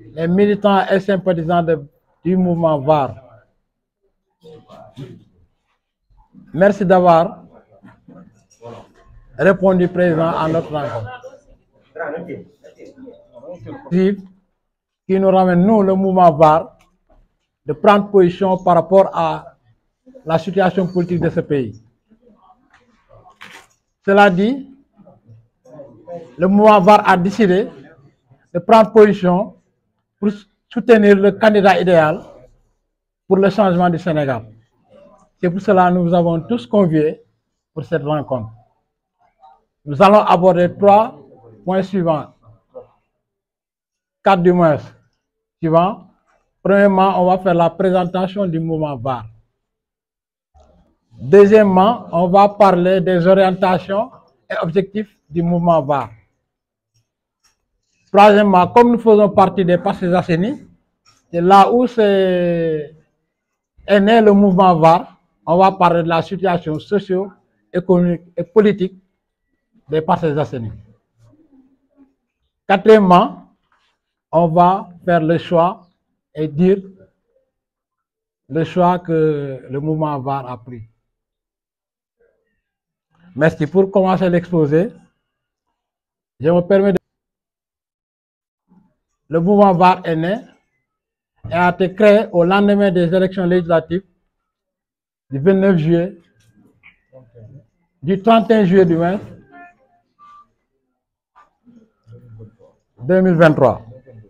les militants et sympathisants du mouvement VAR, merci d'avoir répondu présent à notre rencontre. Qui nous ramène, nous, le mouvement VAR, de prendre position par rapport à la situation politique de ce pays. Cela dit, le mouvement VAR a décidé de prendre position pour soutenir le candidat idéal pour le changement du Sénégal. C'est pour cela que nous vous avons tous conviés pour cette rencontre. Nous allons aborder 3 points suivants. 4 du moins suivants. Premièrement, on va faire la présentation du mouvement VAR. Deuxièmement, on va parler des orientations et objectifs du mouvement VAR. Troisièmement, comme nous faisons partie des Parcelles Assainies, c'est là où est né le mouvement VAR. On va parler de la situation socio-économique et politique des Parcelles Assainies. Quatrièmement, on va faire le choix et dire le choix que le mouvement VAR a pris. Merci. Pour commencer l'exposé, je me permets de... Le mouvement VAR est né et a été créé au lendemain des élections législatives du 29 juillet, du 31 juillet du moins 2023.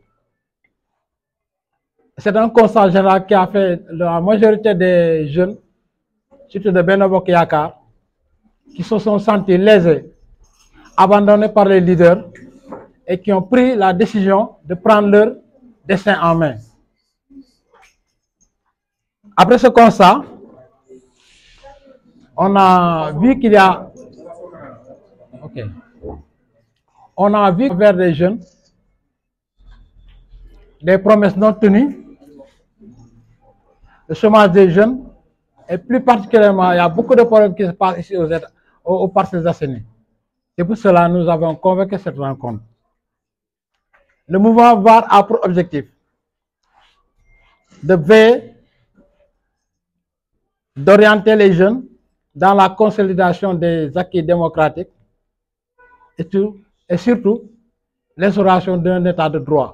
C'est un constat général qui a fait la majorité des jeunes, surtout de Benno Bokk Yakaar, qui se sont sentis lésés, abandonnés par les leaders et qui ont pris la décision de prendre leur destin en main. Après ce constat, on a vu qu'il y a... On a vu vers des jeunes des promesses non tenues, le chômage des jeunes, et plus particulièrement, il y a beaucoup de problèmes qui se passent ici aux Parcelles Assainies. C'est pour cela que nous avons convoqué cette rencontre. Le mouvement VAR a pour objectif de veiller, d'orienter les jeunes dans la consolidation des acquis démocratiques et surtout l'instauration d'un état de droit.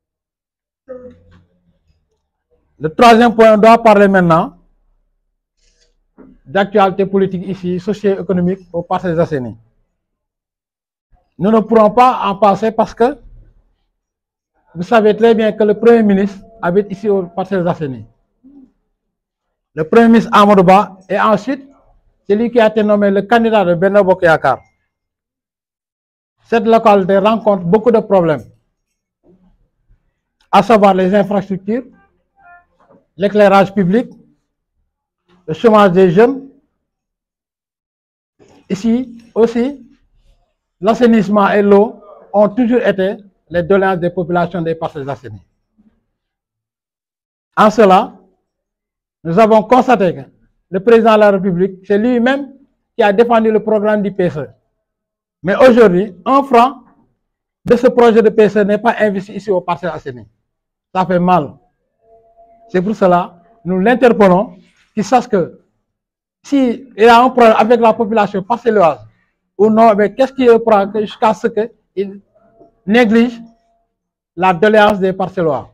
Le troisième point, on doit parler maintenant d'actualité politique ici, socio-économique aux Parcelles Assainies. Nous ne pourrons pas en passer parce que vous savez très bien que le Premier ministre habite ici aux Parcelles Assainies. Le Premier ministre Amadou Ba et ensuite celui qui a été nommé le candidat de Benno Bokk Yakaar. Cette localité rencontre beaucoup de problèmes, à savoir les infrastructures, l'éclairage public, le chômage des jeunes. Ici aussi, l'assainissement et l'eau ont toujours été les doléances des populations des Parcelles Assainies. En cela, nous avons constaté que le président de la République, c'est lui-même qui a défendu le programme du PSE. Mais aujourd'hui, 1 franc de ce projet de PSE n'est pas investi ici aux Parcelles Assainies. Ça fait mal. C'est pour cela que nous l'interpellons, qu'il sache que s'il y a un problème avec la population parcelloise ou non, mais qu'est-ce qui prend jusqu'à ce qu'il néglige la doléance des parcellois.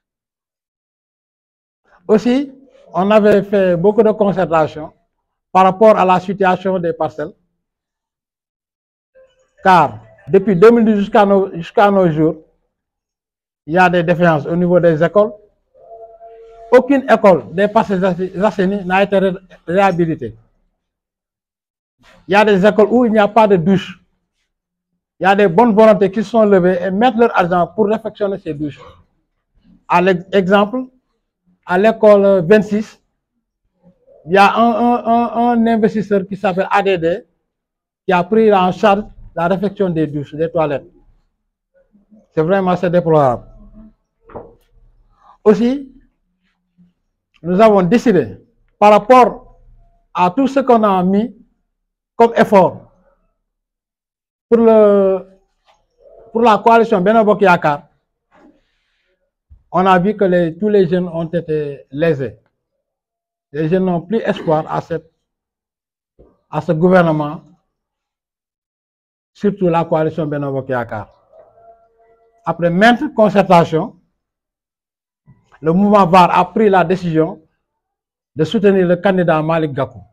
Aussi, on avait fait beaucoup de concertations par rapport à la situation des parcelles, car depuis 2012 jusqu'à nos jours, il y a des défaillances au niveau des écoles. Aucune école des Parcelles Assainies n'a été réhabilitée. Il y a des écoles où il n'y a pas de douche. Il y a des bonnes volontés qui sont levées et mettent leur argent pour réfectionner ces douches. À l'exemple, à l'école 26, il y a un investisseur qui s'appelle ADD qui a pris en charge la réfection des douches, des toilettes. C'est vraiment assez déplorable. Aussi, nous avons décidé, par rapport à tout ce qu'on a mis comme effort pour la coalition Benno Bokk Yakaar, on a vu que tous les jeunes ont été lésés. Les jeunes n'ont plus espoir à ce gouvernement, surtout la coalition Benno Bokk Yakaar. Après maintes concertations, le mouvement VAR a pris la décision de soutenir le candidat Malick Gakou.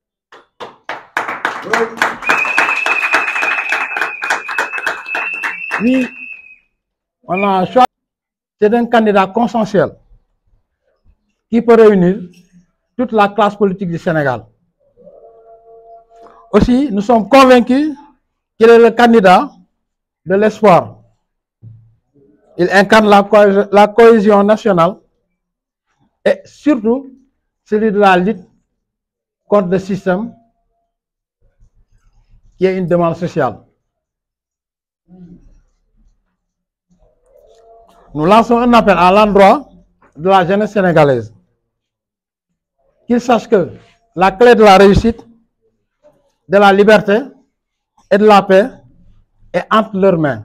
Oui, on a choisi. C'est un candidat consensuel qui peut réunir toute la classe politique du Sénégal. Aussi, nous sommes convaincus qu'il est le candidat de l'espoir. Il incarne la cohésion nationale et surtout celui de la lutte contre le système qui est une demande sociale. Nous lançons un appel à l'endroit de la jeunesse sénégalaise. Qu'ils sachent que la clé de la réussite, de la liberté et de la paix est entre leurs mains.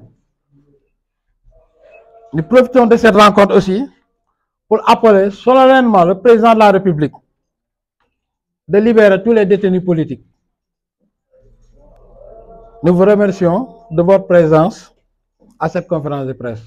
Nous profitons de cette rencontre aussi pour appeler solennellement le président de la République de libérer tous les détenus politiques. Nous vous remercions de votre présence à cette conférence de presse.